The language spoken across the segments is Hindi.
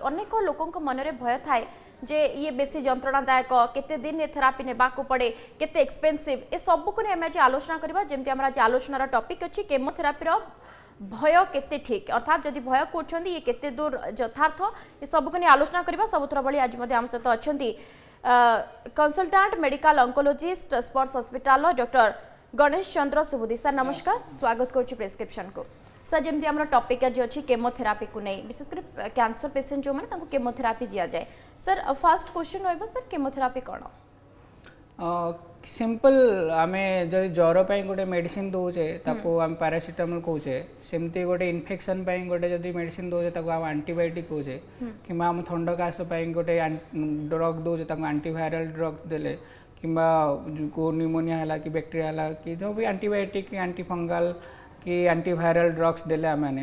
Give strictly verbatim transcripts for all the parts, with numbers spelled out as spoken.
अनेक लोकों मन में भय थाए जे ये बेसी जंत्रणादायक केते दिन ये थेरापी नेबा को पड़े केते एक्सपेंसिव ए सब को ने हम आलोचना करबा जेमति हमरा आलोचनार टॉपिक अछि केमोथेरापी रो भय केते ठीक अर्थात जदि भय करछंदी ये केते दूर यथार्थ ये सब को ने आलोचना करबा सबुतर बळी आज मध्ये हम सहित अछंती consultant medical oncologist Sparsh hospital doctor Ganesh Chandra Subudhi sir नमस्कार स्वागत करछि प्रेस्क्रिप्शन को सर जमती आम टॉपिक आज अच्छी केमोथेरापी को नहीं विशेषकर कैंसर पेशेंट जो मैंने केमोथेरापी दि जाए सर फर्स्ट क्वेश्चन रहा सर केमोथेरापी कौन सिंपल आमे जदि ज्वर पे गोटे मेडिसिन दौचे ताको आम पैरासिटामोल कहूचे सेमती गोटे इन्फेक्शन पे गोटे जदि मेडिसिन दौचे ताको आम एंटीबायोटिक कहूचे कि आम थंड काश पे गोटे ड्रग दौचे ताको एंटीवायरल ड्रग देले कि को न्यूमोनिया है कि बैक्टेरिया है कि जो भी एंटीबायोटिक एंटीफंगल कि एंटीवायरल ड्रग्स देले आमे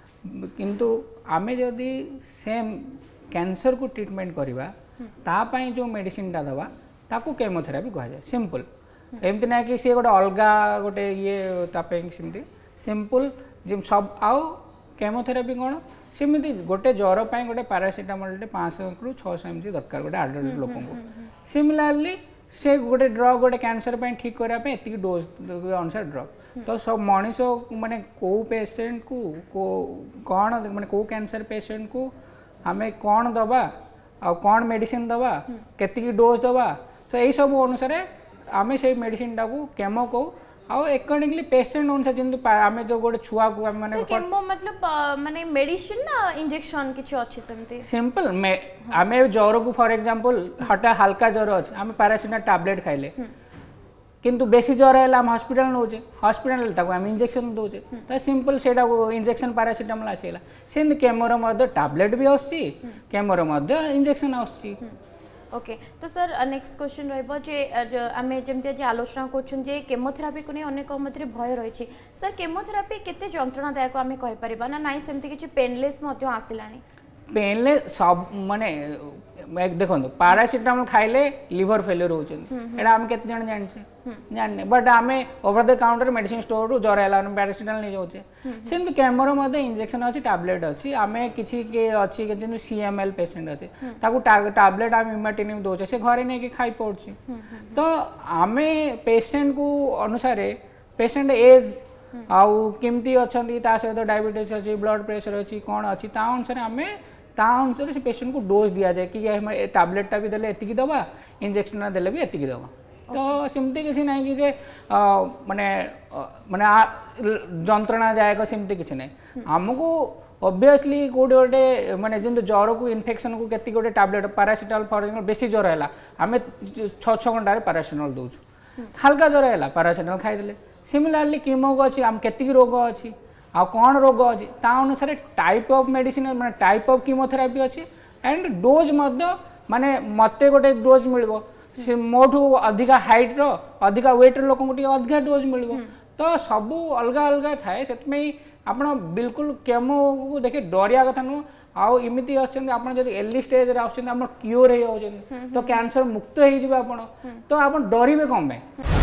किंतु आमे जदि सेम कैंसर को ट्रीटमेंट करवा तापाई जो मेडिसिन टा दवा ताकू केमोथेरापी कह जाए सिंपल एमती ना कि सी गोटे अलग गोटे ये सेमती सिंपल जिम सब आउ केमोथेरापी कौन सेमती गोटे ज्वर पर गोटे पैरासिटामोल पाँच सौ रु छःश एम जी दरकार गोटे आडल्ट लोक सिमिलारली से गोटे ड्रग गोटे कैंसर पे ठीक करने एति डोज अनुसार ड्रग तो सब मनीष माने को पेशेंट को को कौन माने को कैंसर पेशेंट को आमे कौन दबा आ कौन मेडिसिन दबा केति डोज दबा तो यही सब अनुसार आमे से मेडिसिन टाको केमो को आउ अकॉर्डिंगली पेशेंट अनुसार जंतु आमे जो गोटे छुआ को माने केमो मतलब माने मेडिसिन ना इंजेक्शन किछ अछि सेमती सिंपल आमे ज्वर को फॉर एग्जांपल हटा हल्का ज्वर अछि आमे पैरासिटामोल टैबलेट खाइले किंतु बेसी ज्वर है हम हॉस्पिटल नौचे हॉस्पिटल ताको हम इंजेक्शन दौचे तो सिंपल सेटा इंजेक्शन पैरासिटामोल आसीला सेन केमोर मध्य टैबलेट भी आसी केमोर मध्य इंजेक्शन आसी ओके तो सर नेक्स्ट क्वेश्चन रहबो जे आमे जेमते जे आलोचना करछन जे केमोथेरापी को नै अनेक मध्य भय रही सर केमोथेरापी केते जंत्रणादायक आमे कहि परिबा ना नाइ सेमते किछि पेनलेस मध्य आसिलानी पेनलेस सब माने देखो पैरासिटामोल खाइले लिवर फेलियर होचन एडा हम केते जण जानछे जानने बट आमे over the counter medicine store रु जरा एला पैरासिटामोल नै जाउछे सेम केमोरो मध्ये इंजेक्शन अछि टैबलेट अछि आमे किछि के अछि के जनु सीएमएल पेशेंट अछि ताकू टैबलेट आम इमाटिनिम दोचे से घरे नै के खाइ पड़छि तो आमे पेशेंट को अनुसार पेशेंट एज आउ केमती अछंती ता सहित डायबिटीज अछि ब्लड प्रेशर अछि कोन अछि ता अनुसार आमे ता अनुसार से पेशेंट को डोज दिया जाए कि टैबलेट भी देले एतिकी दवा इंजेक्शन देले भी एतिकी दवा तो सेमती किसी ना कि जे माने माने जंत्रणादायक सेमती किसी ना आमको ऑब्वियसली कोड गोटे माने जंतु ज्वर को इन्फेक्शन को केति गोटे टैबलेट पैरासिटामोल फॉर एग्जांपल बेसी ज्वर हैला आमे छह छह घंटा रे पैरासिटामोल दोछु हल्का ज्वर हैला पैरासिटामोल खाइ देले सिमिलरली कीमो को अछि आम केति रोग अछि आ कौन रोग अच्छी ता अनुसार टाइप ऑफ मेडिसिन माने टाइप ऑफ कीमोथेरापी अच्छी एंड डोज मध्य माने मते गोटे डोज मिलबो से मोठू अधिका हाइट रो अधिका वेट रो लोक को अधिका डोज मिलबो तो सब अलग अलग थाए सेतमे आपण बिल्कुल केमो को देखे डरिया कथा नु आउ इमिति आछन आपण जदी एर्ली स्टेज रे आछन आपण क्योर हे होछन तो कैंसर मुक्त हे जिबा आपण तो आपण डरिबे कम बे